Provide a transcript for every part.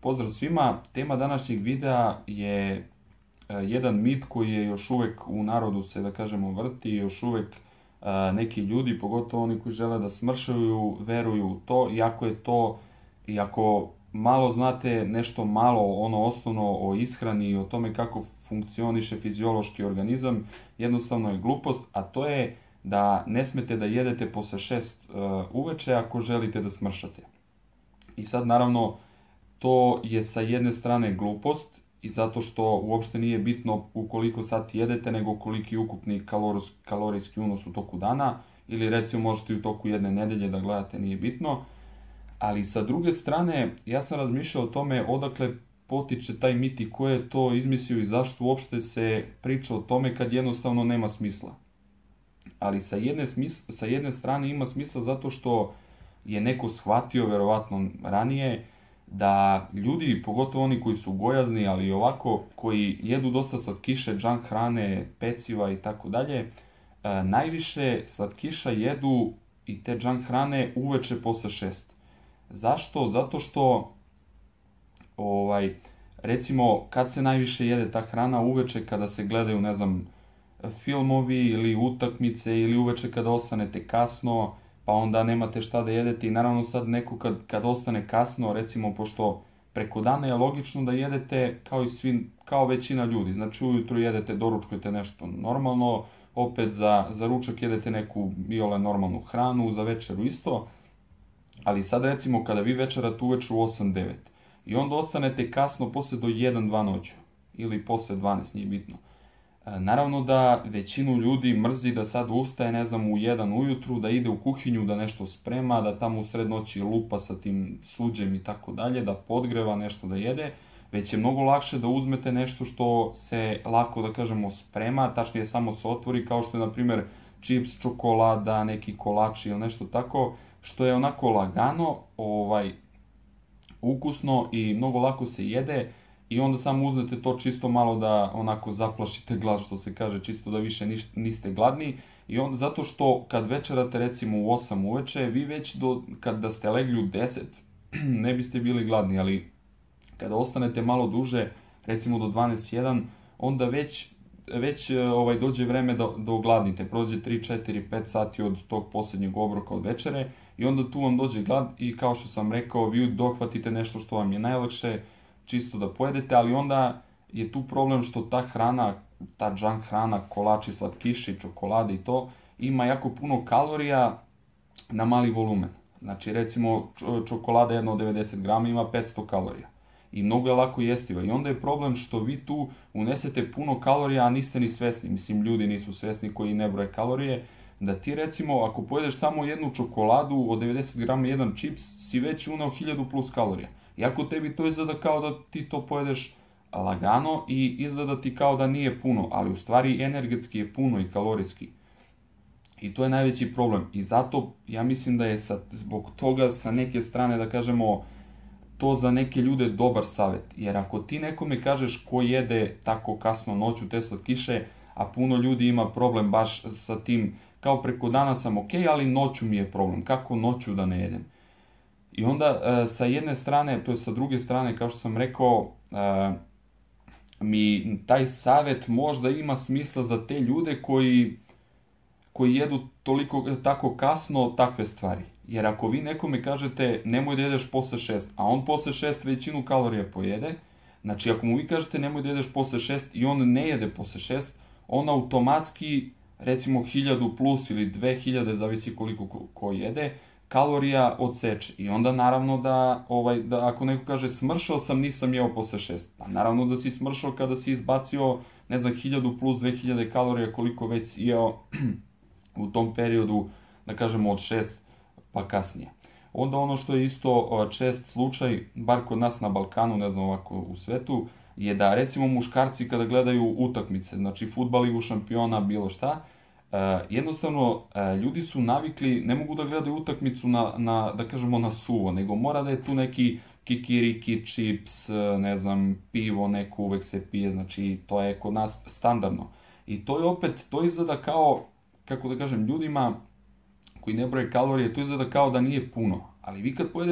Pozdrav svima, tema današnjeg videa je jedan mit koji je još uvek u narodu se, da kažemo, vrti, još uvek neki ljudi, pogotovo oni koji žele da smršaju, veruju u to, iako je to, iako malo znate nešto malo, ono osnovno o ishrani i o tome kako funkcioniše fiziološki organizam, jednostavno je glupost, a to je da ne smete da jedete posle 6 uveče ako želite da smršate. I sad, naravno, to je sa jedne strane glupost i zato što uopšte nije bitno u koliko sati jedete, nego koliki je ukupni kalorijski unos u toku dana, ili recimo možete i u toku jedne nedelje da gledate, nije bitno. Ali sa druge strane, ja sam razmišljao o tome odakle potiče taj mit i ko je to izmislio i zašto uopšte se priča o tome kad jednostavno nema smisla. Ali sa jedne strane ima smisla zato što je neko shvatio, verovatno ranije, da ljudi, pogotovo oni koji su gojazni, ali i ovako, koji jedu dosta slatkiše, džank hrane, peciva i tako dalje, najviše slatkiša jedu i te džank hrane uveče posle 6. Zašto? Zato što, recimo, kad se najviše jede ta hrana kada kada se gledaju, ne znam, filmovi ili utakmice ili uveče kada ostanete kasno, pa onda nemate šta da jedete i naravno sad neko kad ostane kasno, recimo, pošto preko dana je logično da jedete kao većina ljudi, znači ujutru jedete, doručkujete nešto normalno, opet za ručak jedete neku iole normalnu hranu, za večeru isto, ali sad recimo kada vi večerate uveče u 8-9 i onda ostanete kasno posle do 1-2 noću ili posle 12, nije bitno. Naravno da većinu ljudi mrzi da sad ustaje, ne znam, u 1 ujutru, da ide u kuhinju, da nešto sprema, da tamo u sred noći lupa sa tim suđem i tako dalje, da podgreva nešto da jede, već je mnogo lakše da uzmete nešto što se lako, da kažemo, sprema, tačnije samo se otvori, kao što je, na primjer, čips, čokolada, neki kolači ili nešto tako, što je onako lagano, ukusno i mnogo lako se jede. I onda samo uzmete to čisto malo da onako zaplašite glad, što se kaže, čisto da više niste gladni. I onda, zato što kad večerate recimo u 8 uveče, vi već kada ste legli u 10, ne biste bili gladni, ali kada ostanete malo duže, recimo do 12-1, onda već dođe vreme da ogladnite. Prođe 3, 4, 5 sati od tog posljednjeg obroka od večere i onda tu vam dođe glad i kao što sam rekao, vi dohvatite nešto što vam je najlakše, čisto da pojedete, ali onda je tu problem što ta hrana, ta džank hrana, kolači, slatkiši, čokolade i to, ima jako puno kalorija na mali volumen. Znači, recimo, čokolada jedna od 90 grama ima 500 kalorija i mnogo je lako jestiva. I onda je problem što vi tu unesete puno kalorija, a niste ni svesni. Mislim, ljudi nisu svesni koji ne broje kalorije, da ti, recimo, ako pojedeš samo jednu čokoladu od 90 grama i jedan čips, si već uneo 1000 plus kalorija. Iako tebi to izgleda kao da ti to pojedeš lagano i izgleda ti kao da nije puno, ali u stvari energetski je puno i kalorijski. I to je najveći problem. I zato ja mislim da je zbog toga sa neke strane, da kažemo, to za neke ljude dobar savjet. Jer ako ti nekome kažeš ko jede tako kasno noću te slatkiše, a puno ljudi ima problem baš sa tim, kao preko dana sam ok, ali noću mi je problem. Kako noću da ne jedem? I onda sa jedne strane, to je sa druge strane, kao što sam rekao, mi taj savjet možda ima smisla za te ljude koji jedu tako kasno takve stvari. Jer ako vi nekome kažete nemoj da jedeš posle 6, a on posle 6 većinu kalorija pojede, znači ako mu vi kažete nemoj da jedeš posle 6 i on ne jede posle 6, on automatski, recimo 1000 plus ili 2000, zavisi koliko ko jede, kalorija odseče. I onda naravno da ako neko kaže smršao sam, nisam jeo posle 6. Pa naravno da si smršao kada si izbacio, ne znam, 1000 plus 2000 kalorija koliko već si jeo u tom periodu, da kažemo od 6 pa kasnije. Onda ono što je isto čest slučaj, bar kod nas na Balkanu, ne znam ovako u svetu, je da recimo muškarci kada gledaju utakmice, znači fudbal, ligu šampiona, bilo šta, jednostavno ljudi su navikli, ne mogu da gledaju utakmicu da kažemo na suvo, nego mora da je tu neki kikiriki, čips, ne znam, pivo neko uvek se pije, znači to je kod nas standardno. I to je opet, to izgleda kao, kako da kažem, ljudima koji ne broje kalorije, to izgleda kao da nije puno. Ali vi kad pojedete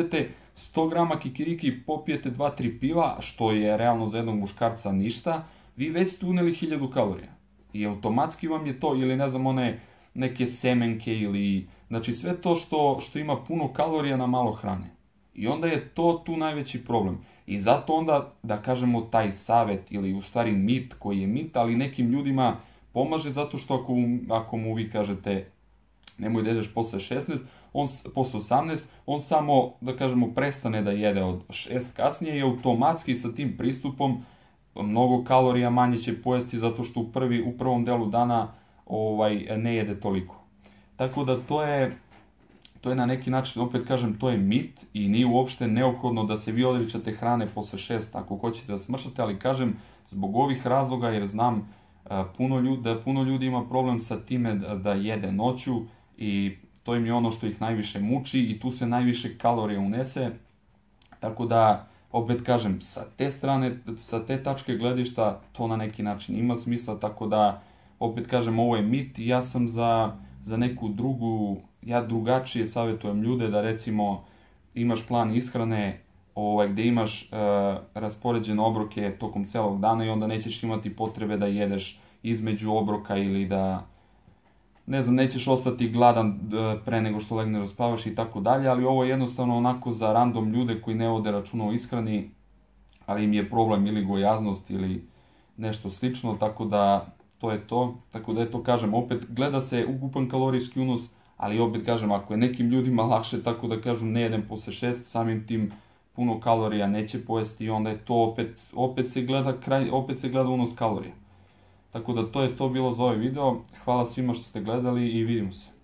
100 grama kikiriki popijete 2-3 piva, što je realno za jednog muškarca ništa, vi već ste uneli 1000 kalorija. I automatski vam je to, ili ne znam, one neke semenke ili... Znači sve to što ima puno kalorija na malo hrane. I onda je to tu najveći problem. I zato onda, da kažemo, taj savet ili u stvari mit koji je mit, ali nekim ljudima pomaže zato što ako mu vi kažete nemoj da jedeš posle 16, posle 18, on samo, da kažemo, prestane da jede od 6 kasnije i automatski sa tim pristupom mnogo kalorija manje će pojesti zato što u prvom delu dana ne jede toliko. Tako da to je na neki način, opet kažem, to je mit i nije uopšte neophodno da se vi odričate hrane posle 6 ako hoćete da smršate, ali kažem zbog ovih razloga jer znam da puno ljudi ima problem sa time da jede noću i to im je ono što ih najviše muči i tu se najviše kalorija unese, tako da opet kažem, sa te strane, sa te tačke gledišta to na neki način ima smisla, tako da opet kažem, ovo je mit i ja sam za neku drugu, ja drugačije savjetujem ljude da recimo imaš plan ishrane gde imaš raspoređene obroke tokom celog dana i onda nećeš imati potrebe da jedeš između obroka ili da, ne znam, nećeš ostati gladan pre nego što legneš da spavaš i tako dalje, ali ovo je jednostavno onako za random ljude koji ne vode računa o ishrani, ali im je problem ili gojaznost ili nešto slično, tako da to je to. Tako da eto kažem, opet gleda se ukupan kalorijski unos, ali opet kažem, ako je nekim ljudima lakše tako da kažu ne jedem posle 6, samim tim puno kalorija neće pojesti i onda je to opet se gleda unos kalorija. Tako da to je to bilo za ovaj video. Hvala svima što ste gledali i vidimo se.